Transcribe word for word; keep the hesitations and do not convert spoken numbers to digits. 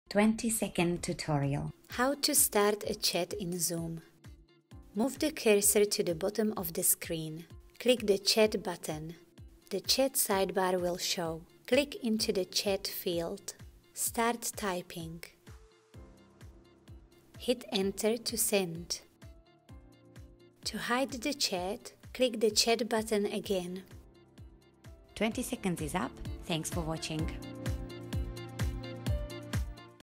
twenty second tutorial. How to start a chat in Zoom. Move the cursor to the bottom of the screen. Click the chat button. The chat sidebar will show. Click into the chat field. Start typing. Hit enter to send. To hide the chat, click the chat button again. twenty seconds is up. Thanks for watching.